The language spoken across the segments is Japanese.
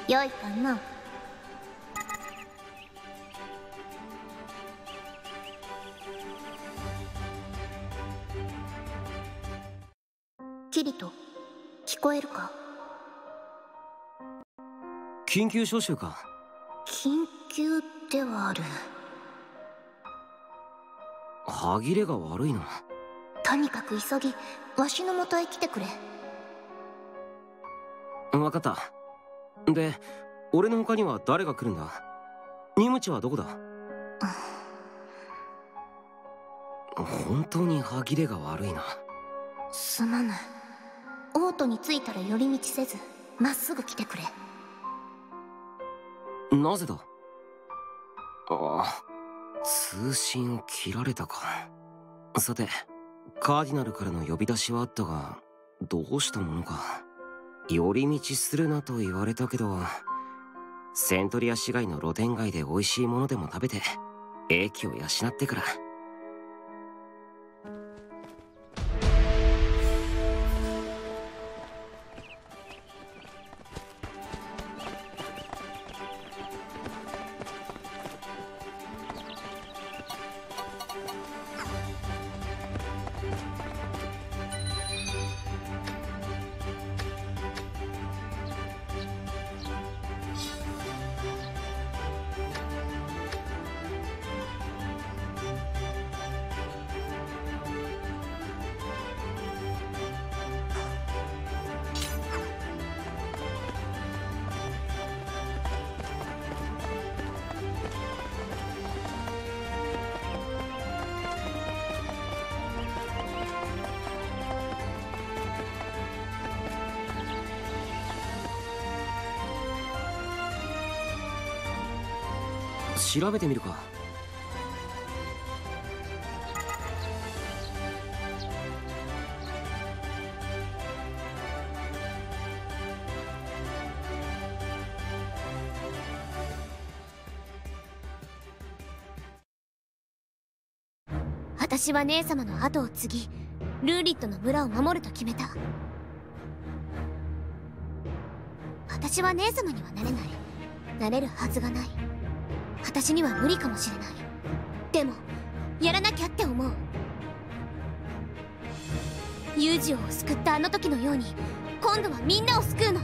良いかな。キリト、聞こえるか？ 緊急招集か。 緊急ではある。 歯切れが悪いな。 とにかく急ぎわしの元へ来てくれ。 分かった。で、俺の他には誰が来るんだ？ニムチはどこだ？本当に歯切れが悪いな。 すまぬ。オートに着いたら寄り道せずまっすぐ来てくれ。 なぜだ？ああ、通信を切られたか。さて、カーディナルからの呼び出しはあったが、どうしたものか。寄り道するなと言われたけど、セントリア市街の露店街で美味しいものでも食べて英気を養ってから。調べてみるか。 私は姉様の後を継ぎルーリットの村を守ると決めた。私は姉様にはなれない。なれるはずがない。私には無理かもしれない。でもやらなきゃって思う。ユージオを救ったあの時のように今度はみんなを救うの。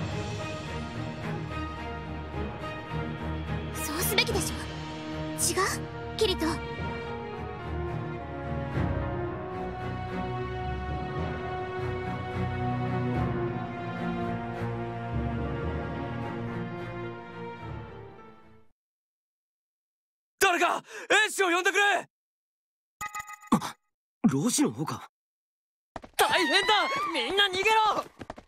そうすべきでしょ。違う？キリト。 誰か兵士を呼んでくれ。ロジの方か。大変だ、みんな逃げろ。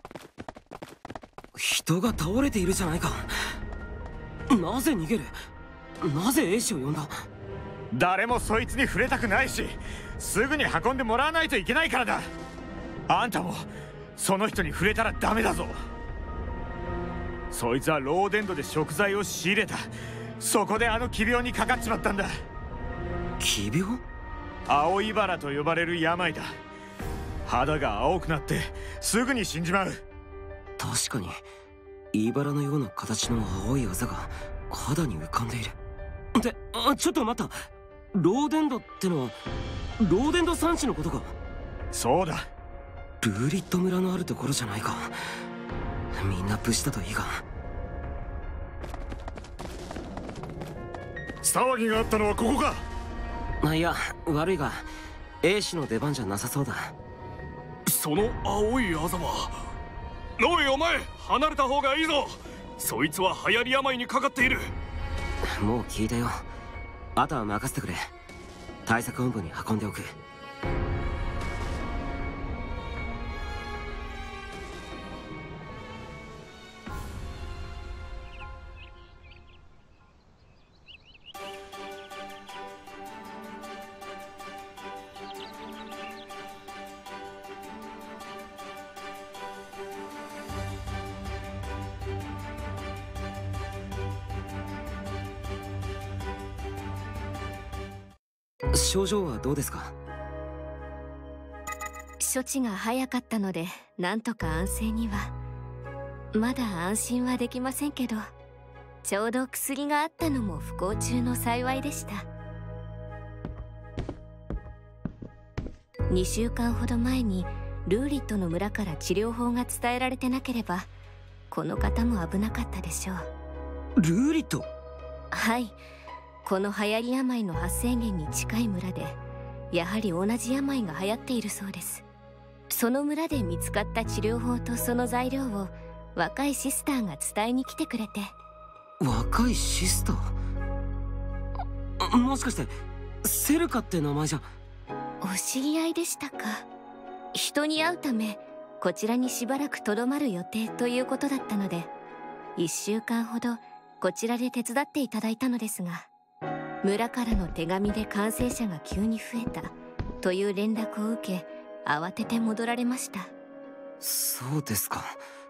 人が倒れているじゃないか。なぜ逃げる？なぜ兵士を呼んだ？ 誰もそいつに触れたくないし、すぐに運んでもらわないといけないからだ。あんたもその人に触れたらダメだぞ。そいつはローデンドで食材を仕入れた。そこであの奇病にかかっちまったんだ。 奇病？ 青いバラと呼ばれる病だ。肌が青くなってすぐに死んじまう。 確かにイバラのような形の青いあざが肌に浮かんでいる。で、ちょっと待った。ローデンドってのはローデンド産地のことか？ そうだ。 ルーリット村のあるところじゃないか。みんな無事だといいが。 騒ぎがあったのはここか？ いや、悪いが兵士の出番じゃなさそうだ。 その青いあざは。おいお前、離れた方がいいぞ。そいつは流行り病にかかっている。 もう聞いたよ。あとは任せてくれ。対策本部に運んでおく。症状はどうですか？ 処置が早かったのでなんとか安静には。 まだ安心はできませんけど、ちょうど薬があったのも不幸中の幸いでした。2週間ほど前にルーリットの村から治療法が伝えられてなければ、この方も危なかったでしょう。 ルーリット？ はい、この流行り病の発生源に近い村で、やはり同じ病が流行っているそうです。その村で見つかった治療法とその材料を若いシスターが伝えに来てくれて。 若いシスター？もしかしてセルカって名前じゃ。 お知り合いでしたか。人に会うためこちらにしばらくとどまる予定ということだったので、1週間ほどこちらで手伝っていただいたのですが、村からの手紙で感染者が急に増えたという連絡を受け、慌てて戻られました。 そうですか。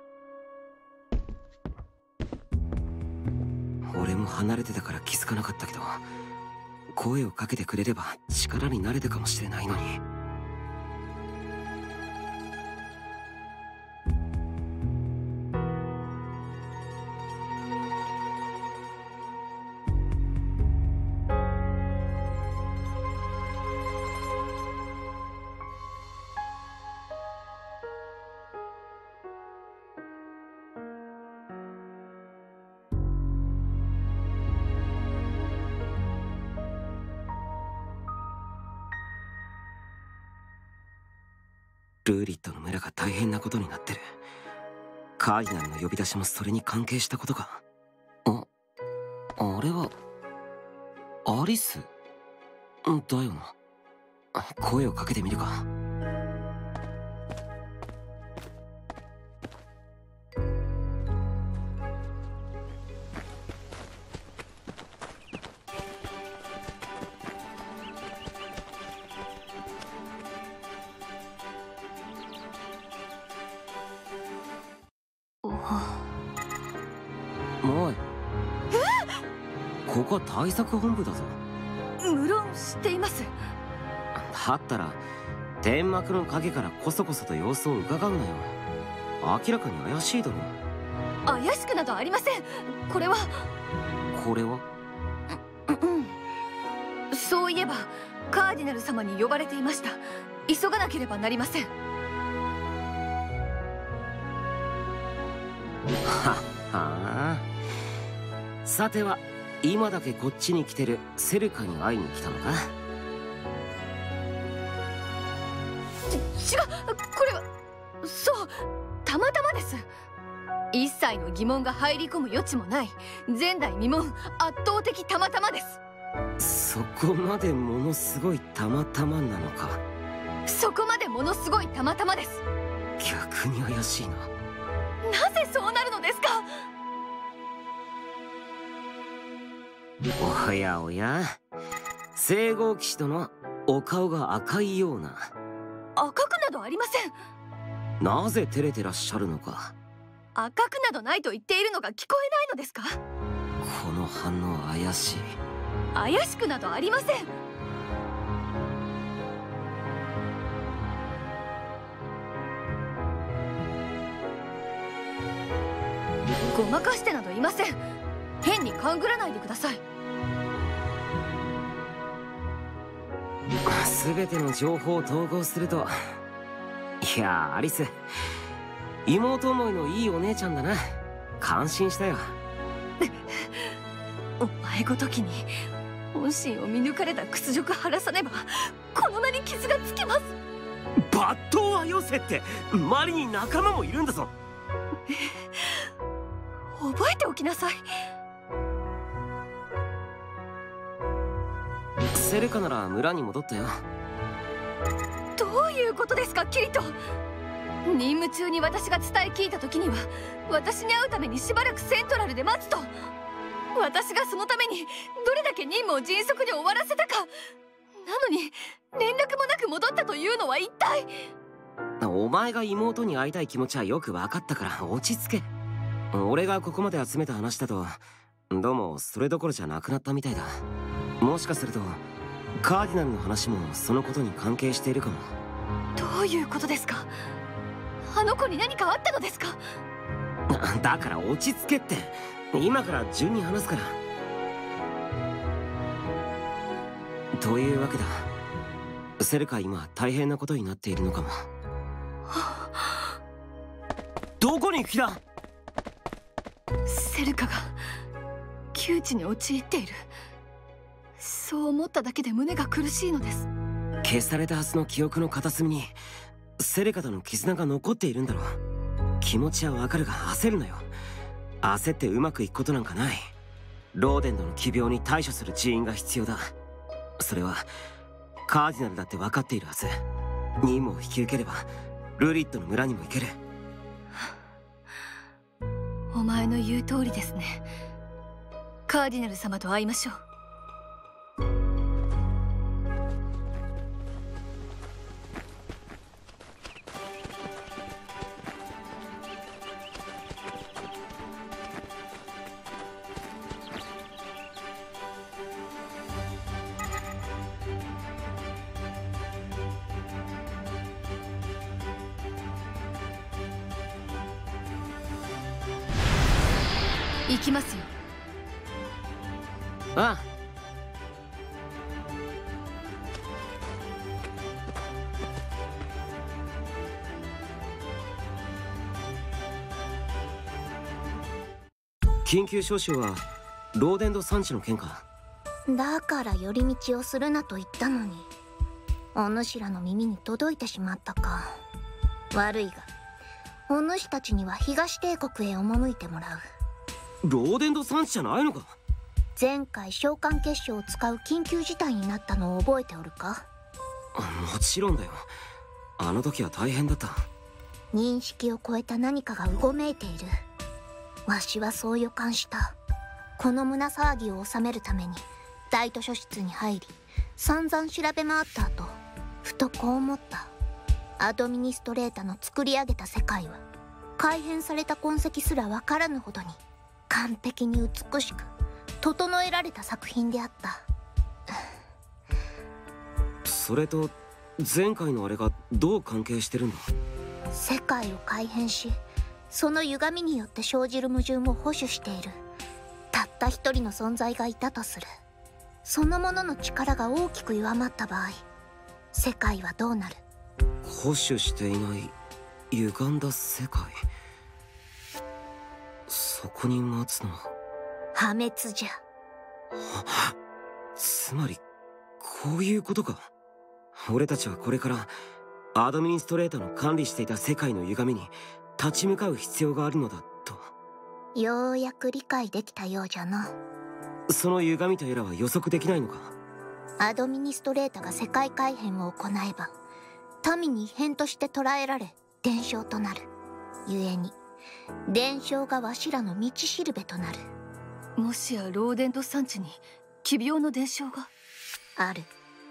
俺も離れてたから気づかなかったけど、声をかけてくれれば力になれたかもしれないのに。ルーリットの村が大変なことになってる。カーディナルの呼び出しもそれに関係したことか。あれはアリスだよな。声をかけてみるか。おい、ここは対策本部だぞ。 無論知っています。 だったら天幕の陰からこそこそと様子を伺うなよ。明らかに怪しいだろ。 怪しくなどありません。これはそういえばカーディナル様に呼ばれていました。急がなければなりません。 はあ。さては今だけこっちに来てるセルカに会いに来たのか。 違う、これはそうたまたまです。一切の疑問が入り込む余地もない前代未聞圧倒的たまたまです。 そこまでものすごいたまたまなのか。 そこまでものすごいたまたまです。 逆に怪しいな。 なぜそうなるのですか。 おやおや、聖号騎士殿、お顔が赤いような。 赤くなどありません。 なぜ照れてらっしゃるのか。 赤くなどないと言っているのが聞こえないのですか。 この反応怪しい。 怪しくなどありません。ごまかしてなどいません。変に勘ぐらないでください。 全ての情報を統合すると、いやアリス、妹思いのいいお姉ちゃんだな。感心したよ。 お前ごときに本心を見抜かれた屈辱晴らさねばこの名に傷がつきます。 抜刀はよせって、周りに仲間もいるんだぞ。 覚えておきなさい。 セルカなら村に戻ったよ。 どういうことですかキリト。任務中に私が伝え聞いた時には私に会うためにしばらくセントラルで待つと。私がそのためにどれだけ任務を迅速に終わらせたか。なのに連絡もなく戻ったというのは一体。 お前が妹に会いたい気持ちはよく分かったから落ち着け。俺がここまで集めた話だとどうもそれどころじゃなくなったみたいだ。もしかするとカーディナルの話もそのことに関係しているかも。 どういうことですか。あの子に何かあったのですか。 だから落ち着けって。今から順に話すから。というわけだ。セルカ今大変なことになっているのかも。どこに行く気だ。 セルカが窮地に陥っている。そう思っただけで胸が苦しいのです。 消されたはずの記憶の片隅にセレカとの絆が残っているんだろう。気持ちはわかるが焦るなよ。焦ってうまくいくことなんかない。ローデンドの奇病に対処する人員が必要だ。それはカーディナルだって分かっているはず。任務を引き受ければルリットの村にも行ける。 お前の言う通りですね。カーディナル様と会いましょう。行きますよ。 ああ。緊急招集はローデンド産地の件か。 だから寄り道をするなと言ったのに、お主らの耳に届いてしまったか。悪いがお主たちには東帝国へ赴いてもらう。 ローデンド産地じゃないのか。 前回召喚結晶を使う緊急事態になったのを覚えておるか。 もちろんだよ。あの時は大変だった。 認識を超えた何かがうごめいている。わしはそう予感した。この胸騒ぎを収めるために大図書室に入り散々調べ回った後、ふとこう思った。アドミニストレータの作り上げた世界は改変された痕跡すらわからぬほどに完璧に美しく整えられた作品であった。 それと前回のあれがどう関係してるんだ。 世界を改変しその歪みによって生じる矛盾を保守しているたった一人の存在がいたとする。そのものの力が大きく弱まった場合、世界はどうなる。 保守していない歪んだ世界。そこに待つのは破滅じゃ。 つまりこういうことか。俺たちはこれからアドミニストレーターの管理していた世界の歪みに立ち向かう必要があるのだと。 ようやく理解できたようじゃな。 その歪みとやらは予測できないのか。 アドミニストレータが世界改変を行えば民に異変として捉えられ伝承となる。故に伝承がわしらの道しるべとなる。 もしやローデンド産地に奇病の伝承がある。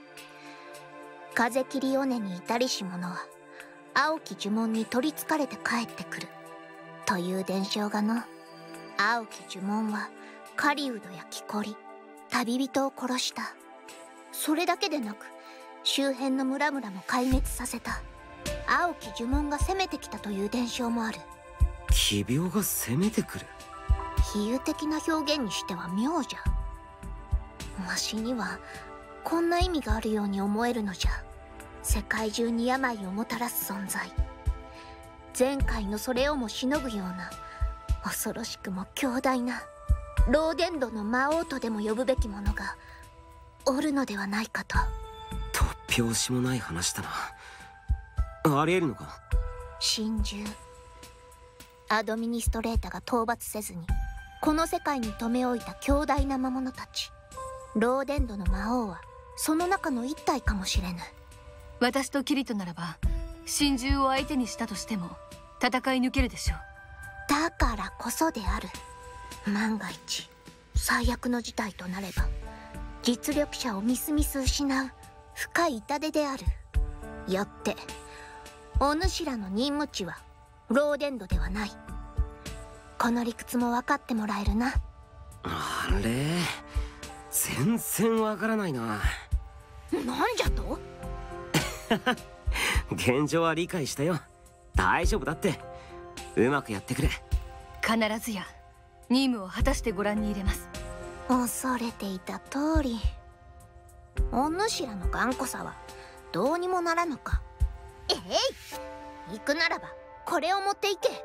風切り尾根に至りし者は青き呪文に取りつかれて帰ってくるという伝承がの。青き呪文は狩人や木こり旅人を殺した。それだけでなく周辺の村々も壊滅させた。青き呪文が攻めてきたという伝承もある。 奇病が攻めてくる。 比喩的な表現にしては妙じゃ。わしにはこんな意味があるように思えるのじゃ。世界中に病をもたらす存在、前回のそれをもしのぐような恐ろしくも強大なローデンドの魔王とでも呼ぶべきものがおるのではないかと。 突拍子もない話だな。ありえるのか。 心中アドミニストレータが討伐せずにこの世界に留め置いた強大な魔物たち。ローデンドの魔王はその中の一体かもしれぬ。 私とキリトならば心中を相手にしたとしても戦い抜けるでしょう。 だからこそである。万が一最悪の事態となれば実力者をみすみす失う深い痛手である。よってお主らの任務地はローデンドではない。この理屈も分かってもらえるな。 あれ全然わからないな。 なんじゃと。 現状は理解したよ。大丈夫だって。うまくやってくれ。 必ずや任務を果たしてご覧に入れます。 恐れていた通り、お主らの頑固さはどうにもならぬか。行くならばこれを持っていけ。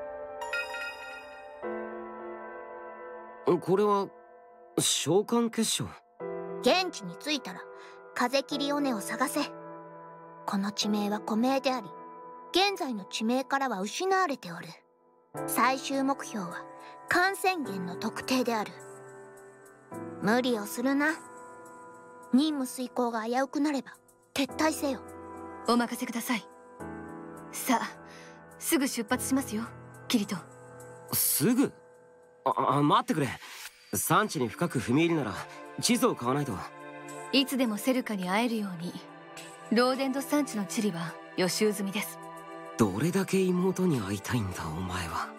これは召喚結晶。 現地に着いたら風切り尾根を探せ。この地名は古名であり、現在の地名からは失われておる。最終目標は感染源の特定である。無理をするな。任務遂行が危うくなれば撤退せよ。 お任せください。さあ、すぐ出発しますよ、キリト。 すぐ？待ってくれ。産地に深く踏み入りなら地図を買わないと。 いつでもセルカに会えるように、ローデンド産地の地理は予習済みです。 どれだけ妹に会いたいんだお前は。